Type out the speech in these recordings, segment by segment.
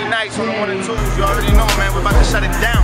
nights on the 1 and 2s. You already know, man. We're about to shut it down.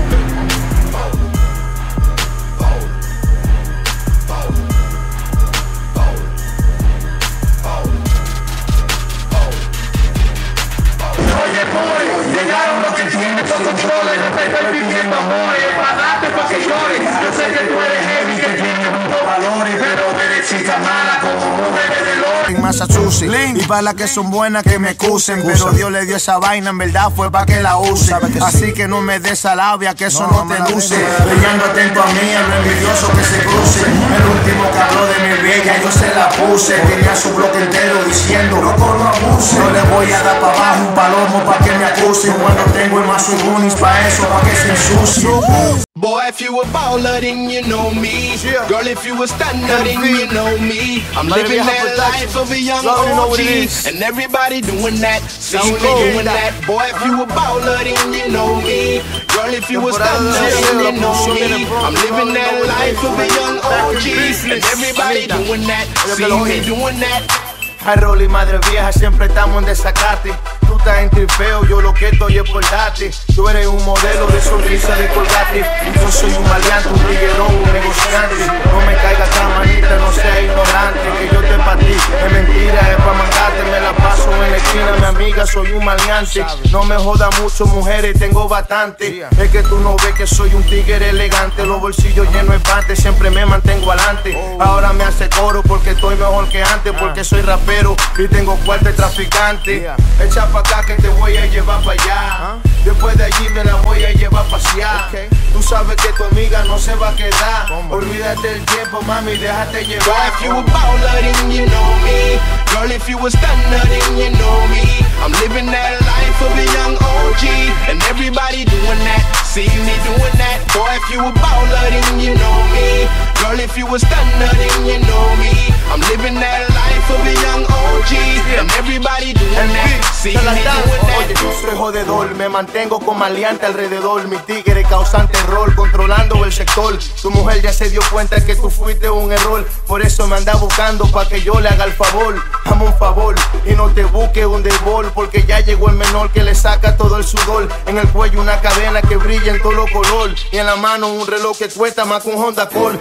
Llegaron los que tienen estos controles, no te estoy pidiendo amores, pagate pa' que llores. Yo sé que tú eres heavy, que tienes muchos valores, pero eres chica mala como mujeres de oro. En Massachusetts, y para las que son buenas que me excusen, pero Dios le dio esa vaina, en verdad fue para que la use. Así que no me des esa labia, que eso no te luce. Brillando atento a mí, a lo envidioso que se cruce. El último que habló de mi bella, yo se la puse. Tenía su bloque entero diciendo, loco no abuse. No le voy a dar para abajo un palomo pa' que me acusen. Cuando tengo el mazo y Goonies pa' eso, pa' que se ensucie. Boy, if you a baller, then you know me. Girl, if you a stunner, then you know me. I'm living that life of a young OG, and everybody doing that, see me doing that. Boy, if you a baller, then you know me. Girl, if you a stunner, then you know me. I'm living that life of a young OG, and everybody doing that, see me doing that. Harold y madre vieja, siempre estamos en desacate. Tú estás en tripeo, yo lo que estoy es por darte. Tú eres un modelo de sonrisa de colgate. Yo soy un maleante, un tiguerón, un negociante. No me caiga tan manita, no seas ignorante. Que yo te pa' ti, es mentira, es pa' mangarte. Me la paso en la esquina, mi amiga, soy un maleante. No me joda mucho, mujeres, tengo bastante. Es que tú no ves que soy un tigre elegante. Los bolsillos llenos de pante, siempre me mantengo adelante. Ahora me hace coro porque estoy mejor que antes. Porque soy rapero y tengo cuarto de traficante. Echa pa' acá que te voy a llevar pa' allá. Después de allí me la voy a llevar a pasear. Tú sabes que tu amiga no se va a quedar. Olvídate del tiempo, mami, déjate llevar. Boy, if you a baller, then you know me. Girl, if you a stunner, then you know me. I'm living that life of a young OG, and everybody doing that, see me doing that. Boy, if you a baller, then you know me. Girl, if you a stunner, then you know me. I'm living that life of a young OG, and everybody doing that, see me doing that. Oye, yo soy jodedor, me mantengo con maleante alrededor. Mi tigre causante error, controlando el sector. Tu mujer ya se dio cuenta que tú fuiste un error. Por eso me anda buscando pa' que yo le haga el favor. Hazme un favor y no te busques un debol, porque ya llegó el menor que le saca todo el sudor. En el cuello una cadena que brilla en todo color, y en la mano un reloj que cuesta más que un Honda Accord.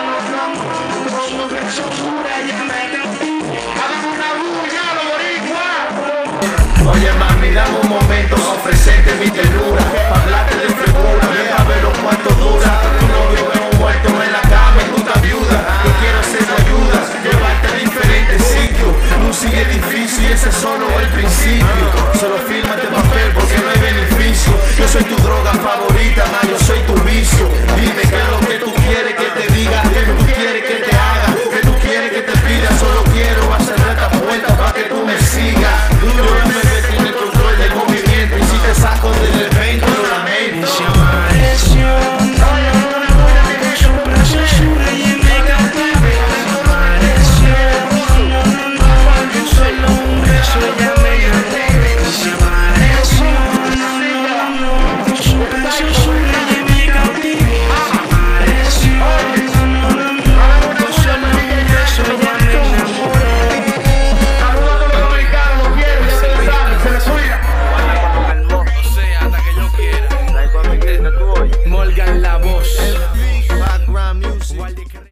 Oye mami, dame un momento para ofrecerte mi ternura, pa' hablarte de figura, ven a ver los cuantos dura. Tu novio veo muerto en la cama y tú estás viuda. Yo quiero hacer tu ayuda, llevarte a diferentes sitios. No sigue difícil, ese es solo el principio. Solo fírmate papel porque no hay beneficio. Yo soy tu droga favorita, ma, yo soy tu vicio. Dime qué es lo que tú quieres que te diga, qué tú quieres que te haga, qué tú quieres que te pida. Solo quiero hacer esta puerta para que tú me sigas. Saco del evento, lo lamento. Se amaneció, su preciosura y me cautivó. Se amaneció, yo solo un beso ya me gané. Se amaneció, su preciosura y me cautivó. Se amaneció, yo solo un beso ya me enamoré. Saludos a los dominicanos, los quiero, ya se les sabe, se les cuida. Morgan la voz.